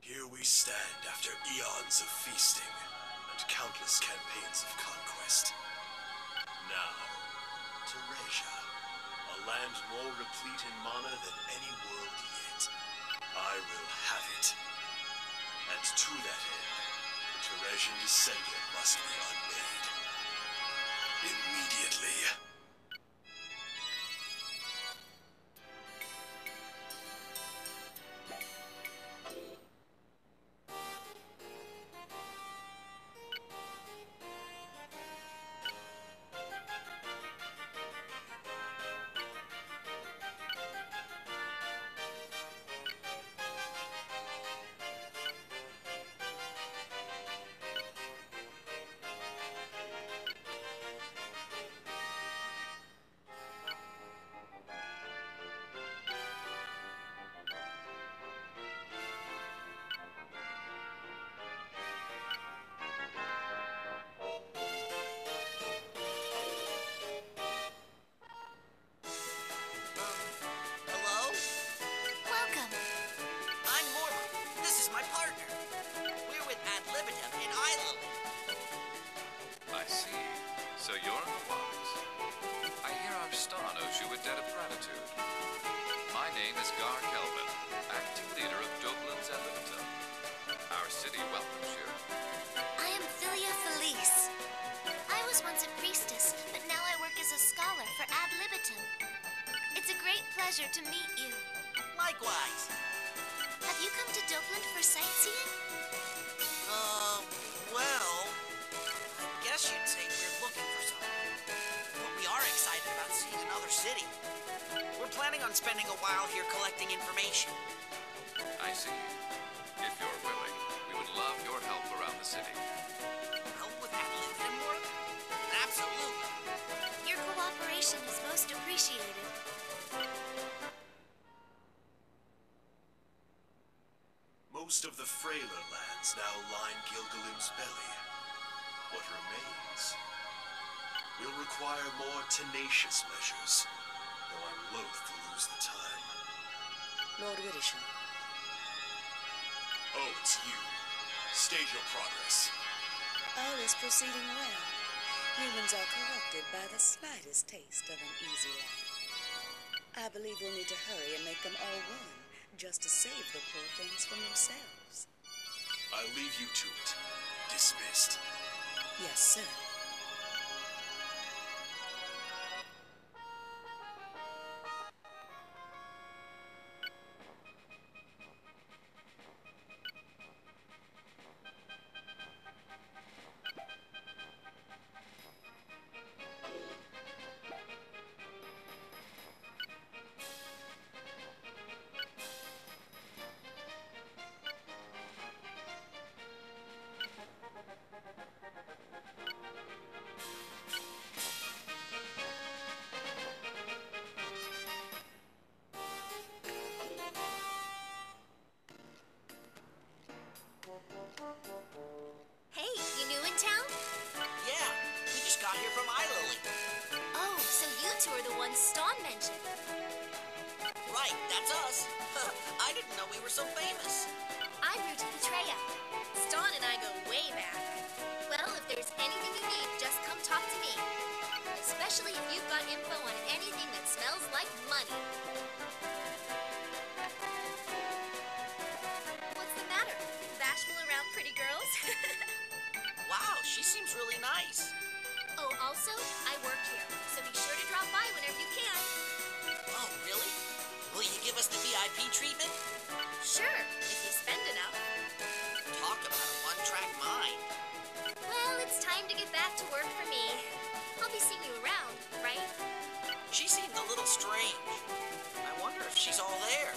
Here we stand after eons of feasting and countless campaigns of conquest. Now, Teresia, a land more replete in mana than any world yet. I will have it. And to that end, the Teresian descendant must be unmade. Immediately. Hello? Welcome. I'm Morla. This is my partner. We're with Ad Libitum in Isla. I see. So you're in the ones. I hear our star knows you a debt of gratitude. My name is Gar Kelvin, acting leader of Doblin's Ad Libitum. Our city welcomes you. I am Philia Felice. I was once a priestess, but now I work as a scholar for Ad Libitum. It's a great pleasure to meet you. Likewise. Have you come to Dublin for sightseeing? Well, I guess you'd say we're looking for something. But we are excited about seeing another city. We're planning on spending a while here collecting information. I see. If you're willing, we would love your help around the city. Help with Ad Libitum work? Absolutely. Your cooperation is most appreciated. Most of the frailer lands now line Gilgalim's belly. What remains will require more tenacious measures, though I'm loath to lose the time. Lord Widdersham. Oh, it's you. Stage your progress. All is proceeding well. Humans are corrupted by the slightest taste of an easy life. I believe we'll need to hurry and make them all one, just to save the poor things from themselves. I'll leave you to it. Dismissed. Yes, sir. Hey, you new in town? Yeah, we just got here from Islily. Oh, so you two are the ones Stawn mentioned. Right, that's us. I didn't know we were so famous. I'm Ruta Petrea. Stawn and I go way back. Well, if there's anything you need, just come talk to me. Especially if you've got info on anything that smells like money. What's the matter? Bashful around pretty girls? Wow, she seems really nice. Oh, also, I work here, so be sure to drop by whenever you can. Oh, really? Will you give us the VIP treatment? Sure, if you spend enough. Talk about a one-track mind. Well, it's time to get back to work for me. I'll be seeing you around, right? She seemed a little strange. I wonder if she's all there.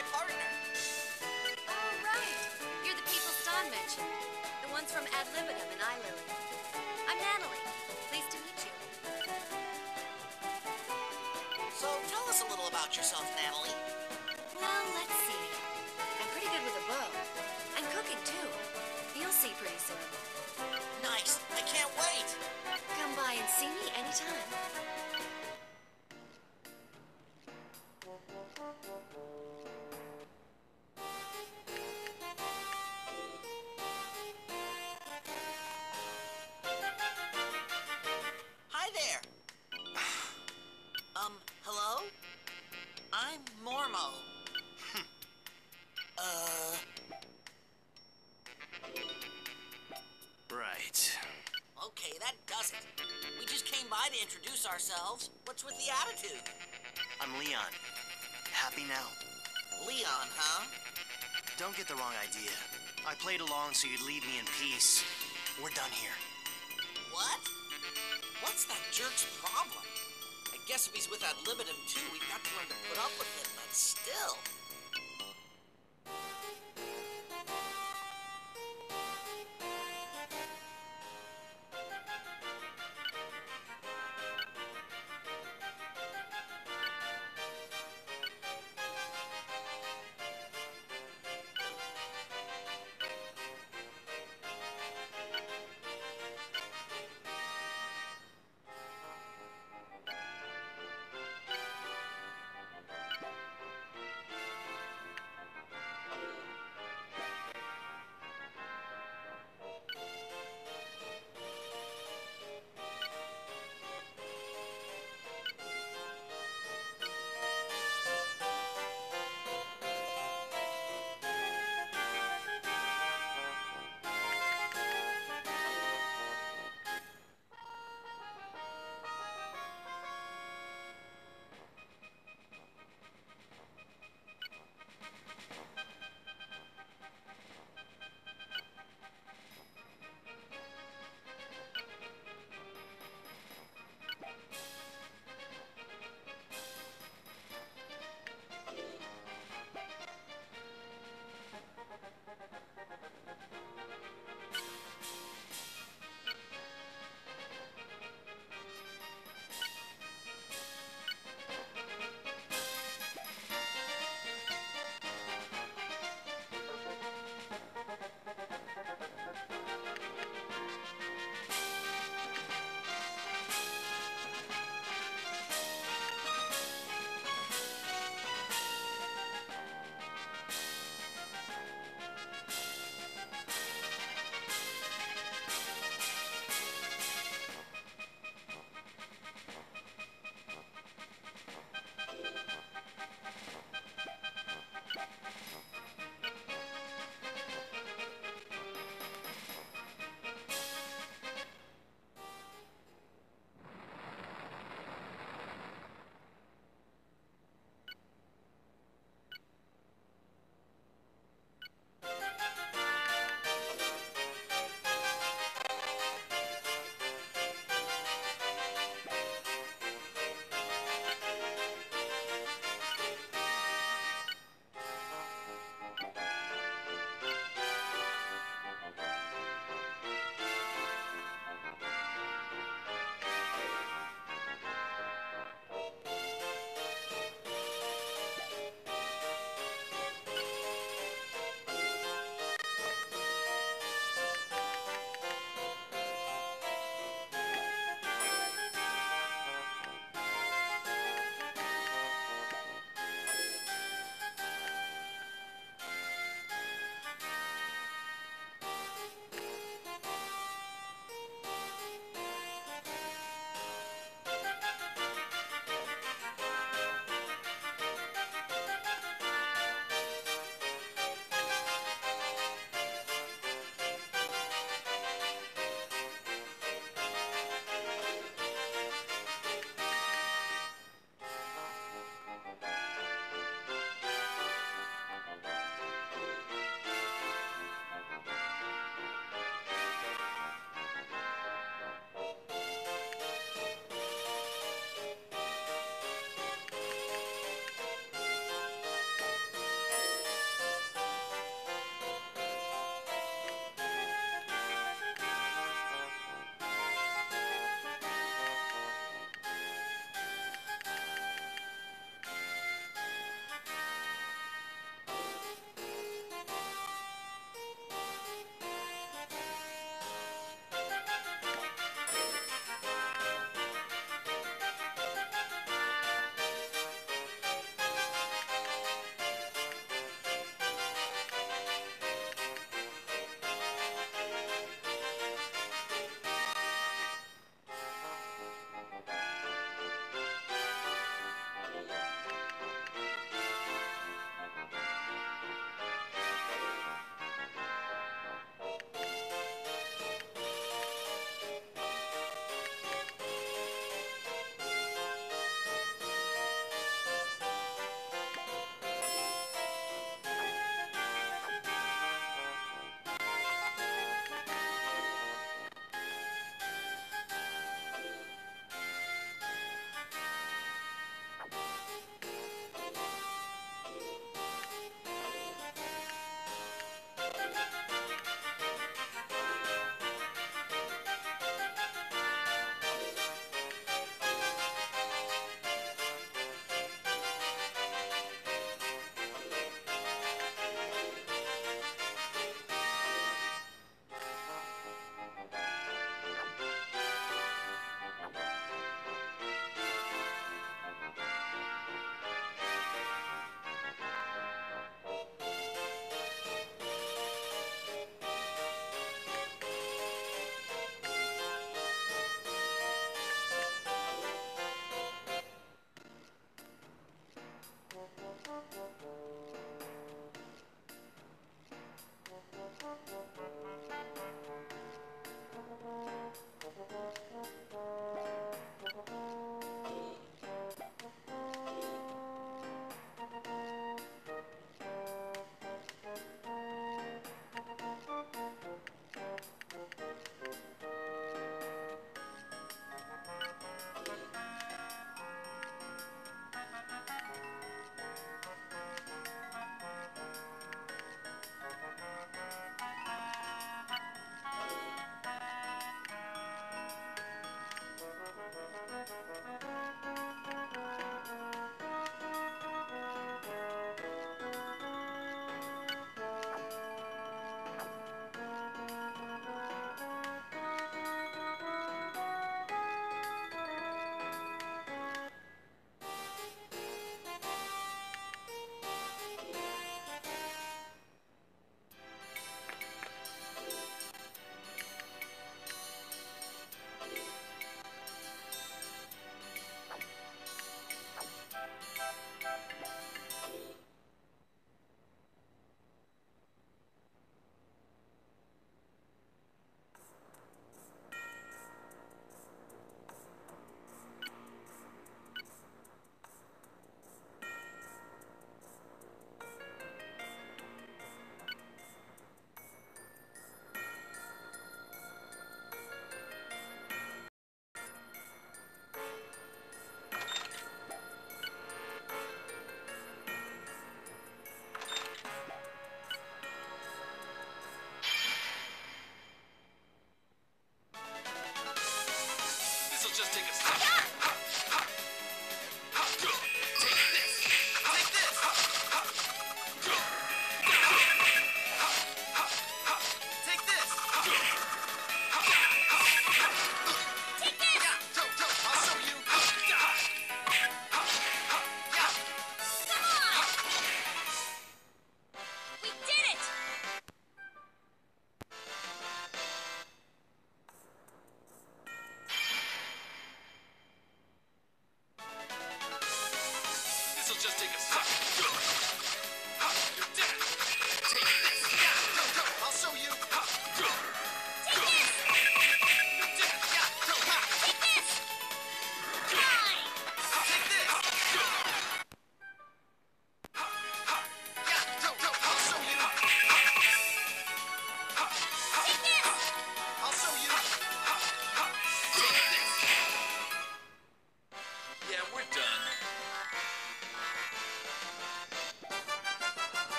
my partner. Oh, right. You're the people Stan mentioned. The ones from Ad Libitum and iLily. I'm Natalie. Pleased to meet you. So tell us a little about yourself, Natalie. Well, let's see. I'm pretty good with a bow. And cooking, too. You'll see pretty soon. Nice. I can't wait. Come by and see me anytime. Hi there. Hello? I'm Mormo. Right. Okay, that does it. We just came by to introduce ourselves. What's with the attitude? I'm Leon. Happy now? Leon, huh? Don't get the wrong idea. I played along so you'd leave me in peace. We're done here. What? What's that jerk's problem? I guess if he's with Ad Libitum too, we've got to learn to put up with him, but still.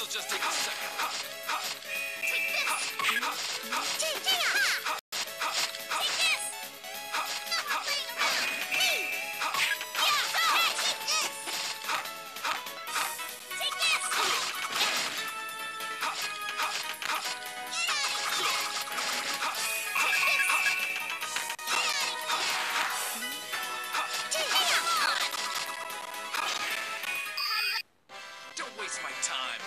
This'll just take a second. Take this! Take this! Take this! No more playing around! Hey! Yeah! Hey! Take this! Take this! Don't waste my time.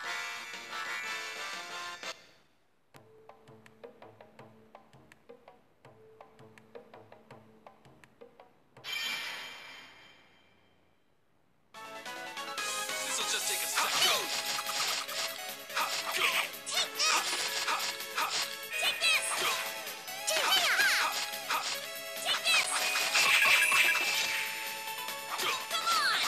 This'll just take a second. Take this! Take this! Take this! Come on!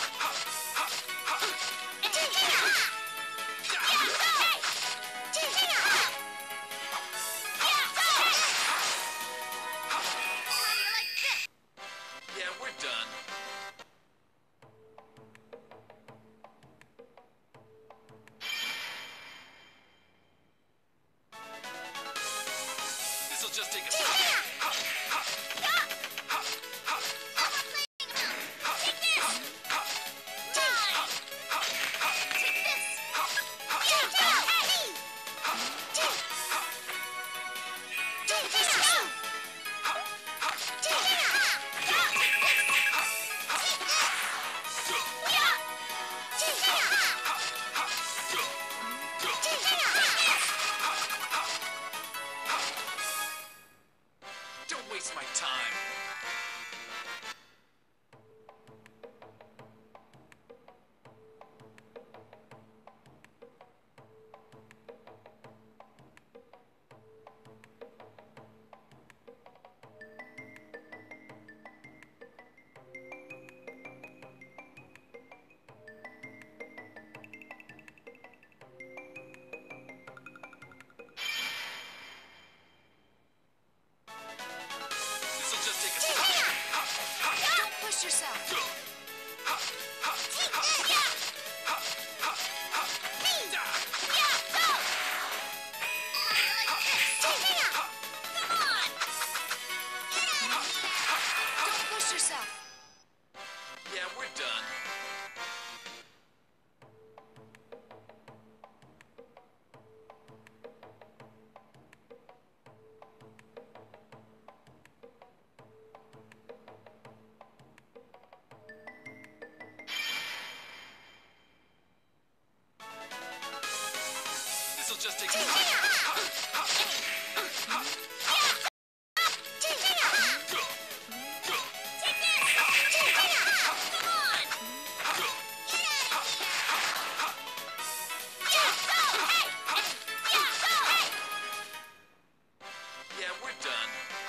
And take this! Yeah, go! Take this! Yeah, go! How do you like this? Yeah, we're done. This'll just take a second. Don't waste my time. This'll just take a second. Don't push yourself. Don't push yourself. Yeah, we're done. This'll just take a second. Yeah, we're done.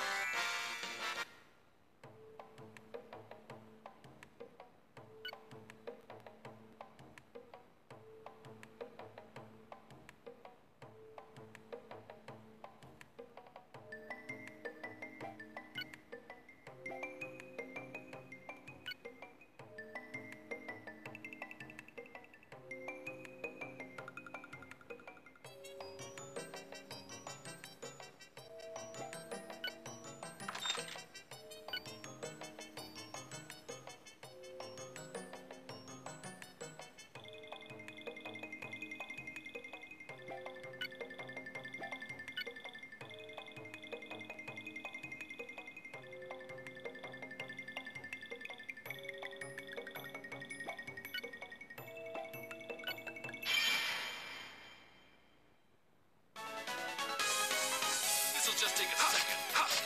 This'll just take a second.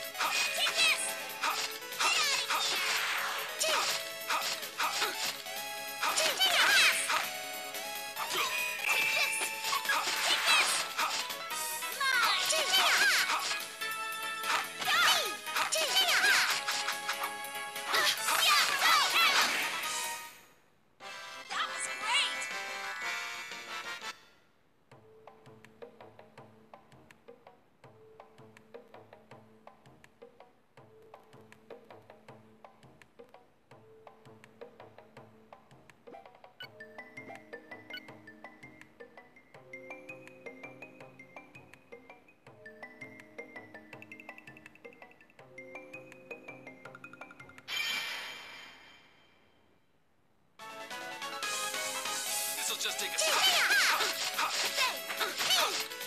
That was great! let's just take a Say,